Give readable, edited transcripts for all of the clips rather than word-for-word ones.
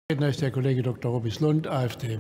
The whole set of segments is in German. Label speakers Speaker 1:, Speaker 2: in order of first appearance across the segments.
Speaker 1: Redner ist der Kollege Dr. Robis Lund, AfD.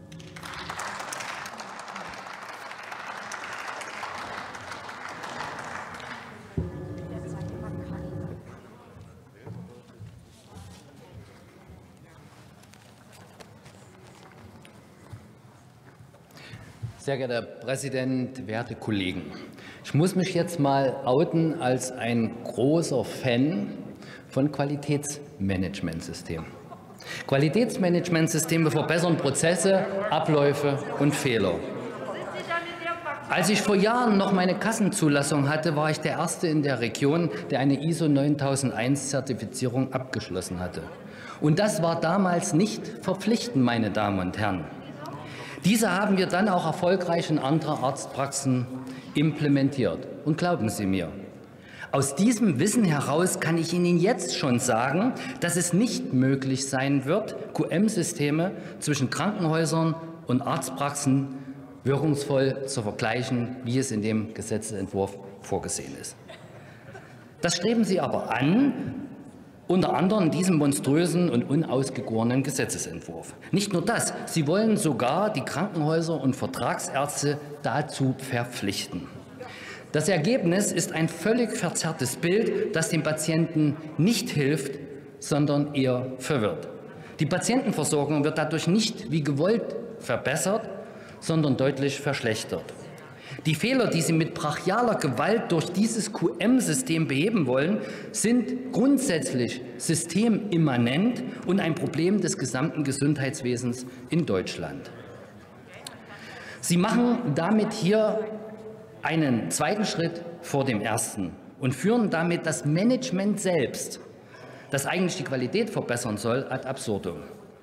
Speaker 2: Sehr geehrter Herr Präsident, werte Kollegen! Ich muss mich jetzt mal outen als ein großer Fan von Qualitätsmanagementsystemen. Qualitätsmanagementsysteme verbessern Prozesse, Abläufe und Fehler. Als ich vor Jahren noch meine Kassenzulassung hatte, war ich der Erste in der Region, der eine ISO 9001-Zertifizierung abgeschlossen hatte. Und das war damals nicht verpflichtend, meine Damen und Herren. Diese haben wir dann auch erfolgreich in andere Arztpraxen implementiert. Und glauben Sie mir, aus diesem Wissen heraus kann ich Ihnen jetzt schon sagen, dass es nicht möglich sein wird, QM-Systeme zwischen Krankenhäusern und Arztpraxen wirkungsvoll zu vergleichen, wie es in dem Gesetzentwurf vorgesehen ist. Das streben Sie aber an, unter anderem diesem monströsen und unausgegorenen Gesetzesentwurf. Nicht nur das, Sie wollen sogar die Krankenhäuser und Vertragsärzte dazu verpflichten. Das Ergebnis ist ein völlig verzerrtes Bild, das dem Patienten nicht hilft, sondern eher verwirrt. Die Patientenversorgung wird dadurch nicht wie gewollt verbessert, sondern deutlich verschlechtert. Die Fehler, die Sie mit brachialer Gewalt durch dieses QM-System beheben wollen, sind grundsätzlich systemimmanent und ein Problem des gesamten Gesundheitswesens in Deutschland. Sie machen damit hier einen zweiten Schritt vor dem ersten und führen damit das Management selbst, das eigentlich die Qualität verbessern soll, ad absurdum.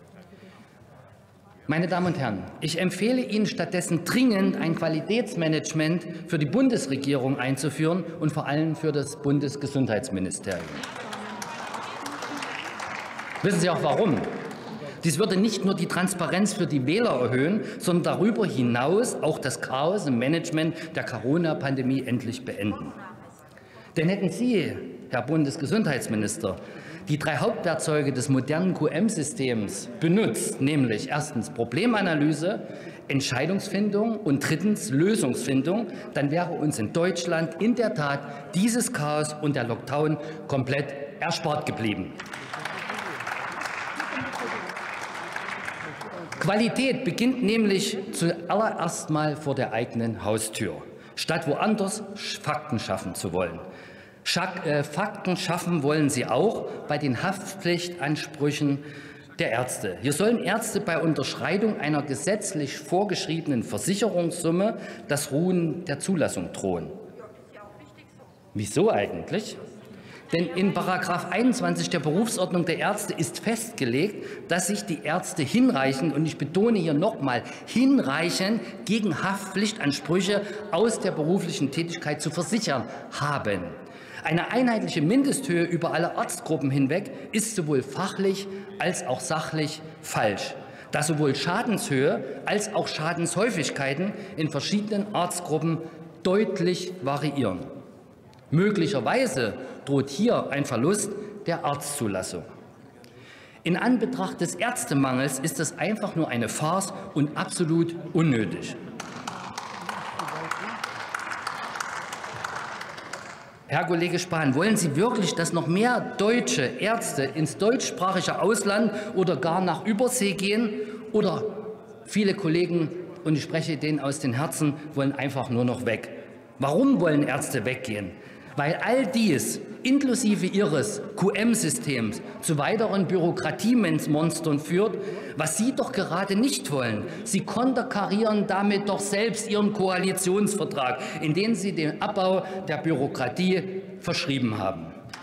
Speaker 2: Meine Damen und Herren, ich empfehle Ihnen stattdessen dringend, ein Qualitätsmanagement für die Bundesregierung einzuführen und vor allem für das Bundesgesundheitsministerium. Wissen Sie auch warum? Dies würde nicht nur die Transparenz für die Wähler erhöhen, sondern darüber hinaus auch das Chaos im Management der Corona-Pandemie endlich beenden. Denn hätten Sie, Herr Bundesgesundheitsminister, die 3 Hauptwerkzeuge des modernen QM-Systems benutzt, nämlich erstens Problemanalyse, Entscheidungsfindung und drittens Lösungsfindung, dann wäre uns in Deutschland in der Tat dieses Chaos und der Lockdown komplett erspart geblieben. Qualität beginnt nämlich zuallererst mal vor der eigenen Haustür, statt woanders Fakten schaffen zu wollen. Fakten schaffen wollen Sie auch bei den Haftpflichtansprüchen der Ärzte. Hier sollen Ärzte bei Unterschreitung einer gesetzlich vorgeschriebenen Versicherungssumme das Ruhen der Zulassung drohen. Wieso eigentlich? Denn in § 21 der Berufsordnung der Ärzte ist festgelegt, dass sich die Ärzte hinreichend, und ich betone hier nochmal, hinreichend gegen Haftpflichtansprüche aus der beruflichen Tätigkeit zu versichern haben. Eine einheitliche Mindesthöhe über alle Arztgruppen hinweg ist sowohl fachlich als auch sachlich falsch, da sowohl Schadenshöhe als auch Schadenshäufigkeiten in verschiedenen Arztgruppen deutlich variieren. Möglicherweise droht hier ein Verlust der Arztzulassung. In Anbetracht des Ärztemangels ist das einfach nur eine Farce und absolut unnötig. Herr Kollege Spahn, wollen Sie wirklich, dass noch mehr deutsche Ärzte ins deutschsprachige Ausland oder gar nach Übersee gehen? Oder viele Kollegen, und ich spreche denen aus den Herzen, wollen einfach nur noch weg? Warum wollen Ärzte weggehen? Weil all dies inklusive ihres QM-Systems zu weiteren Bürokratiemonstern führt, was Sie doch gerade nicht wollen. Sie konterkarieren damit doch selbst Ihren Koalitionsvertrag, in dem Sie den Abbau der Bürokratie verschrieben haben.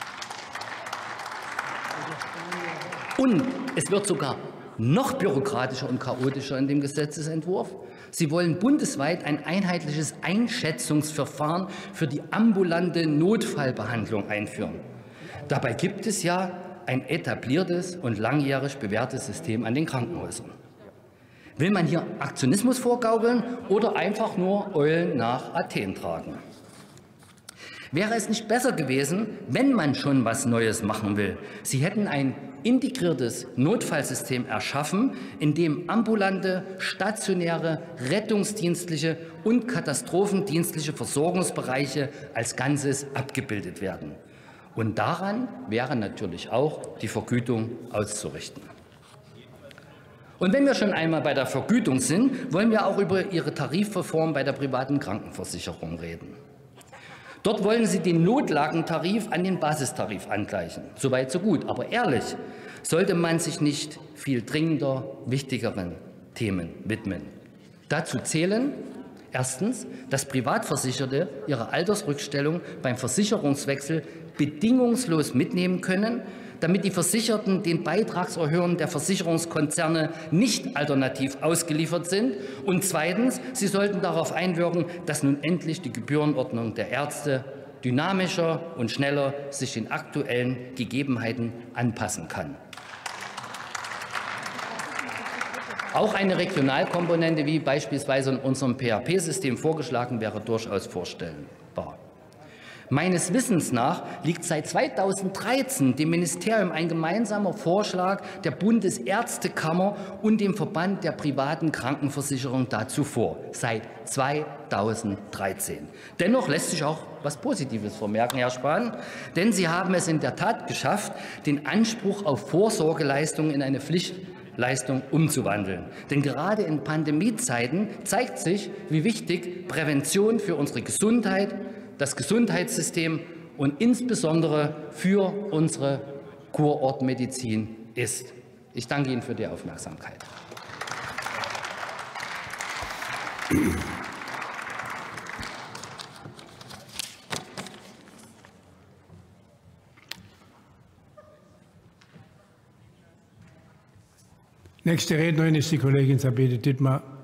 Speaker 2: Und es wird sogar noch bürokratischer und chaotischer in dem Gesetzesentwurf. Sie wollen bundesweit ein einheitliches Einschätzungsverfahren für die ambulante Notfallbehandlung einführen. Dabei gibt es ja ein etabliertes und langjährig bewährtes System an den Krankenhäusern. Will man hier Aktionismus vorgaukeln oder einfach nur Eulen nach Athen tragen? Wäre es nicht besser gewesen, wenn man schon was Neues machen will? Sie hätten ein integriertes Notfallsystem erschaffen, in dem ambulante, stationäre, rettungsdienstliche und katastrophendienstliche Versorgungsbereiche als Ganzes abgebildet werden. Und daran wäre natürlich auch die Vergütung auszurichten. Und wenn wir schon einmal bei der Vergütung sind, wollen wir auch über Ihre Tarifreform bei der privaten Krankenversicherung reden. Dort wollen Sie den Notlagentarif an den Basistarif angleichen. Soweit, so gut. Aber ehrlich, sollte man sich nicht viel dringender, wichtigeren Themen widmen. Dazu zählen erstens, dass Privatversicherte ihre Altersrückstellung beim Versicherungswechsel bedingungslos mitnehmen können, damit die Versicherten den Beitragserhöhungen der Versicherungskonzerne nicht alternativ ausgeliefert sind. Und zweitens, sie sollten darauf einwirken, dass nun endlich die Gebührenordnung der Ärzte dynamischer und schneller sich den aktuellen Gegebenheiten anpassen kann. Auch eine Regionalkomponente, wie beispielsweise in unserem PHP-System vorgeschlagen, wäre durchaus vorstellbar. Meines Wissens nach liegt seit 2013 dem Ministerium ein gemeinsamer Vorschlag der Bundesärztekammer und dem Verband der privaten Krankenversicherung dazu vor. Seit 2013. Dennoch lässt sich auch etwas Positives vermerken, Herr Spahn, denn Sie haben es in der Tat geschafft, den Anspruch auf Vorsorgeleistungen in eine Pflichtleistung umzuwandeln. Denn gerade in Pandemiezeiten zeigt sich, wie wichtig Prävention für unsere Gesundheit, das Gesundheitssystem und insbesondere für unsere Kurortmedizin ist. Ich danke Ihnen für die Aufmerksamkeit.
Speaker 1: Nächste Rednerin ist die Kollegin Sabine Dittmar,